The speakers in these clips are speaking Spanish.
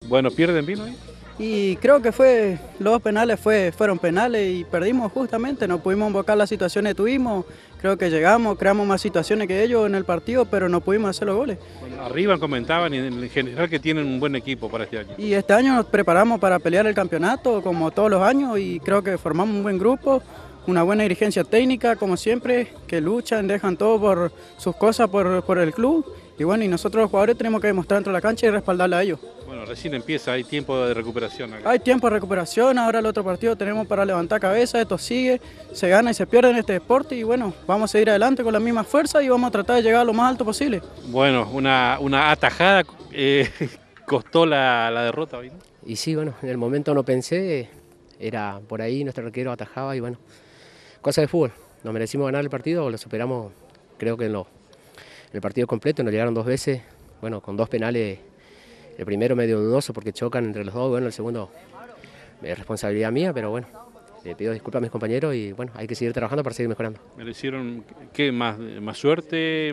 Bueno, ¿pierden bien hoy? Y creo que los dos penales fueron penales y perdimos justamente, no pudimos invocar las situaciones que tuvimos, creo que llegamos, creamos más situaciones que ellos en el partido, pero no pudimos hacer los goles. Bueno, arriba comentaban y en general que tienen un buen equipo para este año. Y este año nos preparamos para pelear el campeonato como todos los años y creo que formamos un buen grupo, una buena dirigencia técnica como siempre, que luchan, dejan todo por sus cosas por el club y bueno, y nosotros los jugadores tenemos que demostrar dentro de la cancha y respaldarle a ellos. Bueno, recién empieza, hay tiempo de recuperación acá. Hay tiempo de recuperación, ahora el otro partido tenemos para levantar cabeza, esto sigue, se gana y se pierde en este deporte y bueno, vamos a seguir adelante con la misma fuerza y vamos a tratar de llegar a lo más alto posible. Bueno, una atajada costó la derrota hoy, ¿no? Y sí, bueno, en el momento no pensé, era por ahí, nuestro arquero atajaba y bueno, cosa de fútbol. Nos merecimos ganar el partido, lo superamos creo que en el partido completo, nos llegaron 2 veces, bueno, con 2 penales. El primero medio dudoso porque chocan entre los dos, bueno, el segundo es responsabilidad mía, pero bueno, le pido disculpas a mis compañeros y bueno, hay que seguir trabajando para seguir mejorando. ¿Merecieron qué más suerte?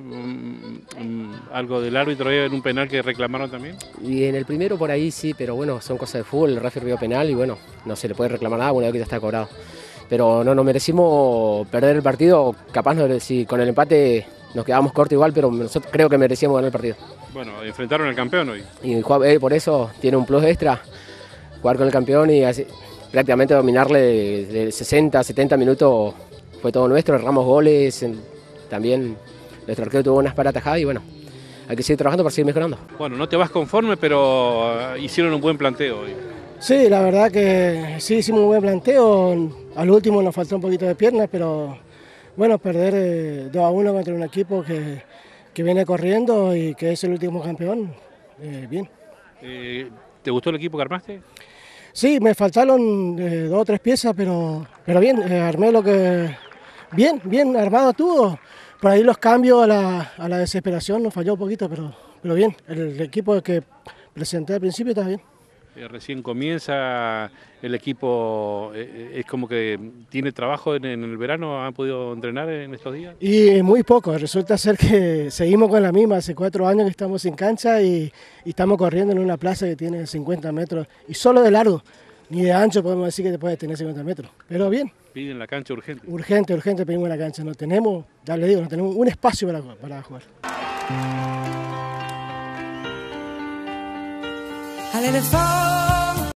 ¿Algo del árbitro en un penal que reclamaron también? Y en el primero por ahí sí, pero bueno, son cosas de fútbol, el referee vio penal y bueno, no se le puede reclamar nada una vez que ya está cobrado. Pero no nos merecimos perder el partido, capaz si con el empate nos quedamos cortos igual, pero nosotros creo que merecíamos ganar el partido. Bueno, enfrentaron al campeón hoy. Y por eso tiene un plus extra, jugar con el campeón y así, prácticamente dominarle de 60 70 minutos fue todo nuestro, erramos goles, también nuestro arquero tuvo unas paratajadas y bueno, hay que seguir trabajando para seguir mejorando. Bueno, no te vas conforme, pero hicieron un buen planteo hoy. Sí, la verdad que sí hicimos un buen planteo, al último nos faltó un poquito de piernas, pero bueno, perder 2-1 contra un equipo que viene corriendo y que es el último campeón, bien. ¿Te gustó el equipo que armaste? Sí, me faltaron 2 o 3 piezas, pero bien, armé lo que... Bien armado estuvo. Por ahí los cambios a la desesperación nos falló un poquito, pero bien. El equipo que presenté al principio está bien. Recién comienza el equipo, es como que tiene trabajo en el verano, ¿han podido entrenar en estos días? Y muy poco, resulta ser que seguimos con la misma, hace 4 años que estamos en cancha y estamos corriendo en una plaza que tiene 50 metros y solo de largo, ni de ancho podemos decir que puede tener 50 metros, pero bien. Piden la cancha urgente. Urgente pedimos la cancha, no tenemos, ya le digo, no tenemos un espacio para jugar. I let it fall.